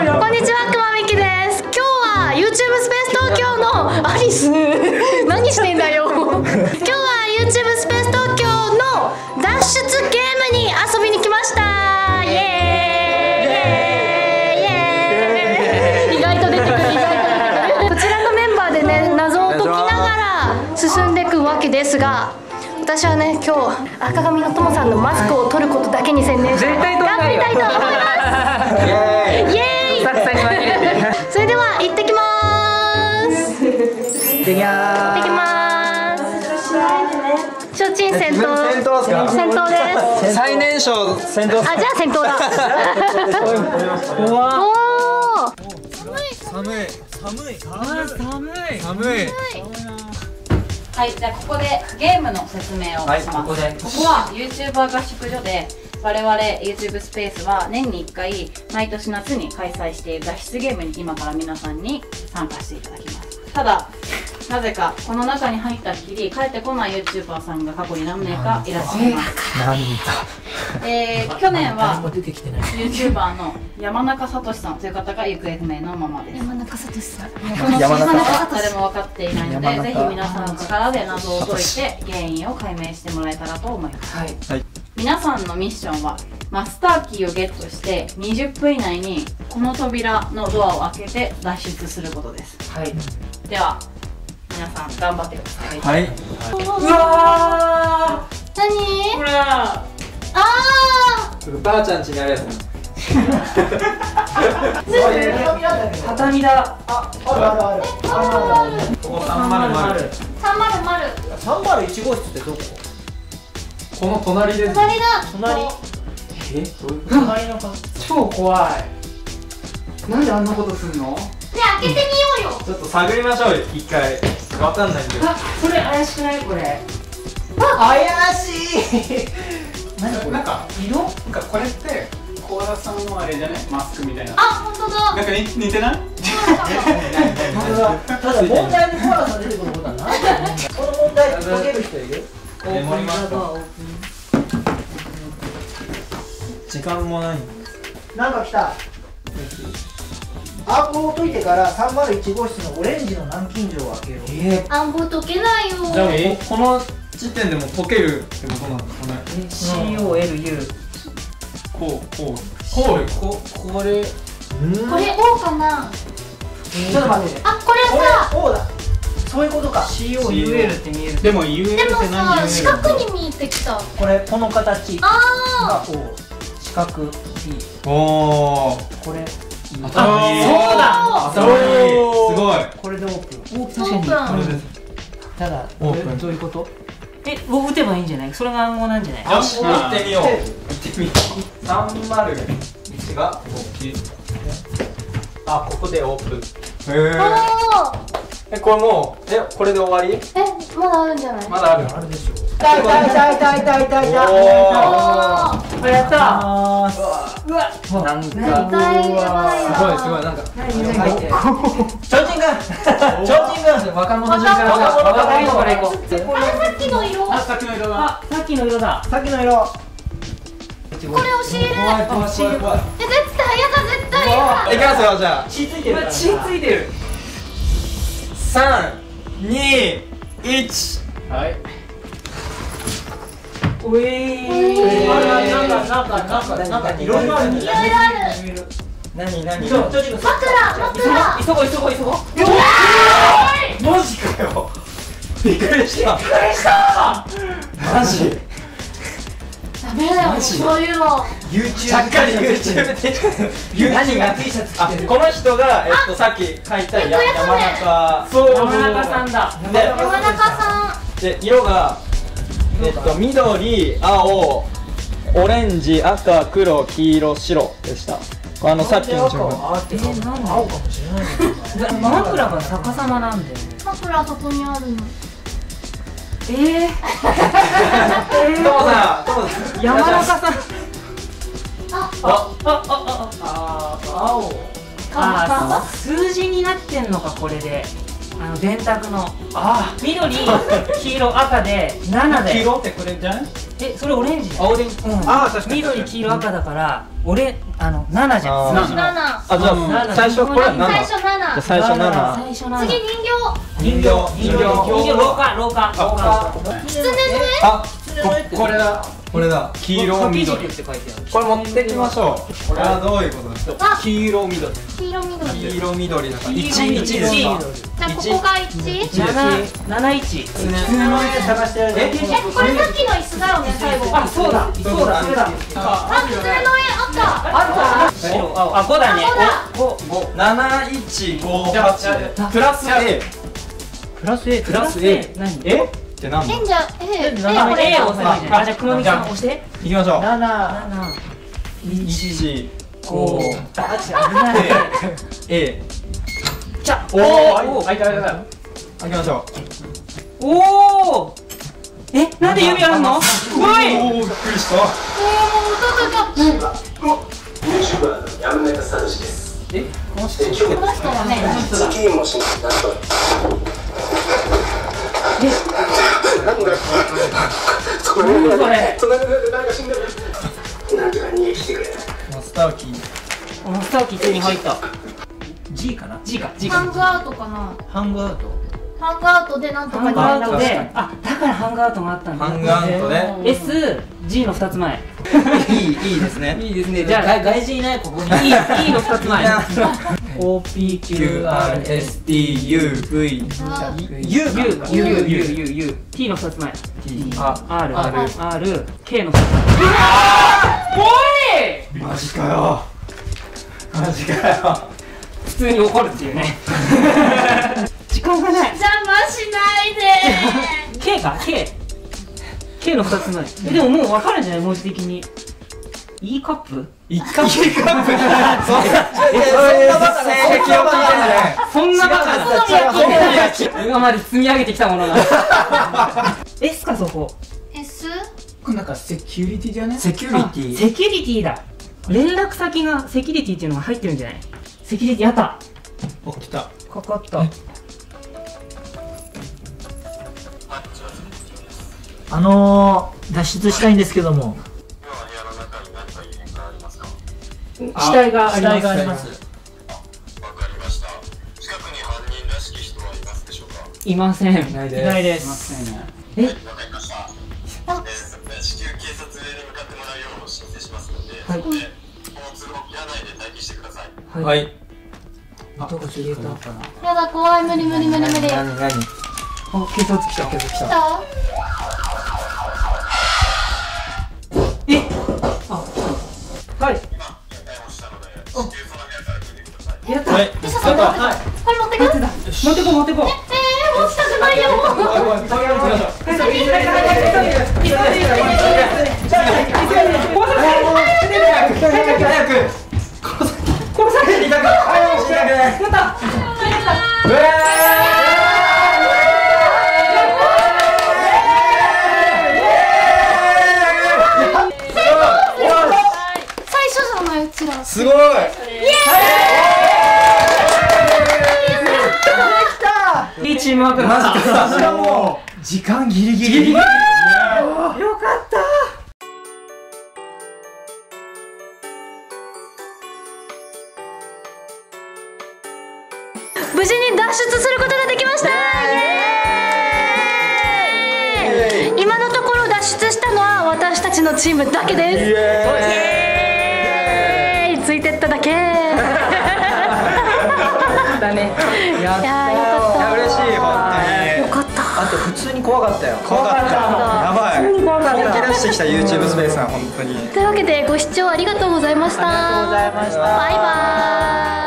こんにちは、くまみきです。今日は YouTube スペース東京のアリス何してんだよ今日は YouTube スペース東京の脱出ゲームに遊びに来ました。イエーイ、意外と出てくる、意外と出てくる。こちらのメンバーでね、謎を解きながら進んでいくわけですが、私はね、今日赤髪のともさんのマスクを取ることだけに専念して頑張りたいと思います。イエーイ。それでは行ってきます。行ってきます。ちょちん先頭です。 最年少先頭。 あ、じゃあ先頭だ。おお。寒い。 はい、じゃあここでゲームの説明をします。ここは YouTuber 合宿所で、我々 YouTube スペースは年に1回毎年夏に開催している脱出ゲームに今から皆さんに参加していただきます。ただなぜかこの中に入ったっきり帰ってこない YouTuber さんが過去に何名かいらっしゃいます。去年は YouTuber の山中聡さんという方が行方不明のままです。 山中聡さん。 この真相は誰も分かっていないので、ぜひ皆さんの力で謎を解いて原因を解明してもらえたらと思います。皆さんのミッションはマスターキーをゲットして20分以内にこの扉のドアを開けて脱出することです。では皆さん頑張ってください。 はい。 うわー、何これ。 ばあちゃん家にあるやつ。 畳だ。 ここ300。 301号室ってどこ？ この隣です。 隣だ。 隣の超怖い。なんであんなことすんの？ ね、開けてみようよ。 ちょっと探りましょうよ、一回。わかんないんで。 それ怪しくない？これ怪しい。 なんか色なんかこれってコーラさんのあれじゃないマスクみたいな。 あ、本当だ。 なんか似てない？ ただ問題にコアラさん出てくることはない。この問題解ける人いる？ メモりますか？時間もない。 なんか来た。暗号を解いてから301号室のオレンジの南京錠を開けろ。 暗号解けないよ。 じゃあこの時点でも解けるってことなんですかね。 COLU。 これ。 これ O かな。 ちょっと待って。 あ、これさ。 これ O だ。そういうことか。 COUL って見える。でも UL でもって何？ さ、四角に見えてきた。 この形があ O。四角 B。 おお。 これ。 そうだ。すごい。 これでオープン。 オープン。 ただオープン。 どういうこと？ 打てばいいんじゃない？それが暗号なんじゃない？ よし、行ってみよう。301があ、ここでオープン。 これもうこれで終わり？ まだあるんじゃない？ まだある。 あるでしょ。痛い。 これやった。 うわ。 なんかすごいなんか。 入って。ちょうちん君。若者順から。 これ行こう。 あれ、さっきの色。 さっきの色だ。 さっきの色だ。 さっきの色。 これ押し入れ。 怖い。 絶対やだ、絶対やだ。 いきますよ、じゃあ。 血ついてる。 血ついてる。 3、2、1。 はい。 なんかいろいろある。 何？ 枕。 急ごう。 マジかよ。びっくりした。マジ。 ダメだよ、そういうの。 ちゃっかり YouTube で。何が T シャツ着てる？この人がさっき書いた山中。 山中さんだ。 山中さん。 で色が緑、青、オレンジ、赤、黒、黄色、白でした。さっきの順番。 青かもしれないけど。 枕が逆さまなんだよね。 枕そこにあるの。 山中さん。 青。 数字になってんのか、これで。 電卓の緑黄色赤で7で。 黄色ってこれじゃない？ それオレンジ。 あ、オレンジ。あ、確かに。 緑黄色赤だから7じゃん。 7。 あ、じゃあ最初これ7。 最初7。 最初7。 次人形。 廊下。 狐のあ、これだ。黄色緑。これ持ってきましょう。これはどういうことですか？黄色緑。黄色緑だから1ですか？ じゃあここが1。 71。 狐の絵探してる。 これさっきの椅子だよね、最後。 あ、そうだ、それだ。 狐の絵あった。 5だね。 7158プラス A。 プラス A。何？ って何？ じゃあこれ A を押せばいいじゃん。じゃあくまみさん押して。 いきましょう。 7、 1、 5。 危ない。A。 じゃあ、 おお。開きましょう。 おお。なんで指あるの？すごい。 おお、びっくりした。 YouTuber 山中聡です。 この人この人はね。 ズキンもしなんと。なんだ。それ。隣で誰か死んでる。なんとか逃げてきてくれ。 マスターキー。 マスターキー手に入った。G かな？ G か。 ハングアウトかな。 ハングアウト。 ハングアウトでなんとかにハングアウトで、だからハングアウトがあったんだ。 ハングアウトで S、G の2つ前。 いいですね。 いいですね。じゃあ外人いないここに。E の2つ前。 OPQRSTUV U T の2つ前。R K の2つ前。おい！ マジかよ。 普通に怒るっていうね。時間がない。 邪魔しないで。 K か K の2つ前。でももう分かるんじゃない？文字的に E カップ？ 一カップ。そんなバカな性癖を聞いてない。 そんなバカな今まで積み上げてきたものが。S かそこ。 S？ これなんかセキュリティじゃね？ セキュリティ。 セキュリティだ。連絡先がセキュリティっていうのが入ってるんじゃない？セキュリティあった。 お、来た。 かかった。 脱出したいんですけども。 死体があります。 近くに犯人らしき人はいますでしょうか？ いません。いないです。 わかりました。至急警察に向かってもらうよう申請しますので、 はい。 この通報切らないで待機してください。 はい。 どこ消えた？ やだ怖い無理。 何？ あ、警察来た。 来た？ はい。やった。 はい。 これ持ってく？ 持ってこう。 持ちたくないよ。最初じゃないうちら。 すごい。 いいチームワークだった。 しかも時間ギリギリ。 よかった。 無事に脱出することができました。今のところ脱出したのは私たちのチームだけです。ついてっただけ。 だね。 いやよかった。 嬉しい本当に。 よかった。 あと普通に怖かったよ。 やばい。本気出してきた YouTube スペースは本当に。 というわけでご視聴ありがとうございました。 ありがとうございました。 バイバーイ。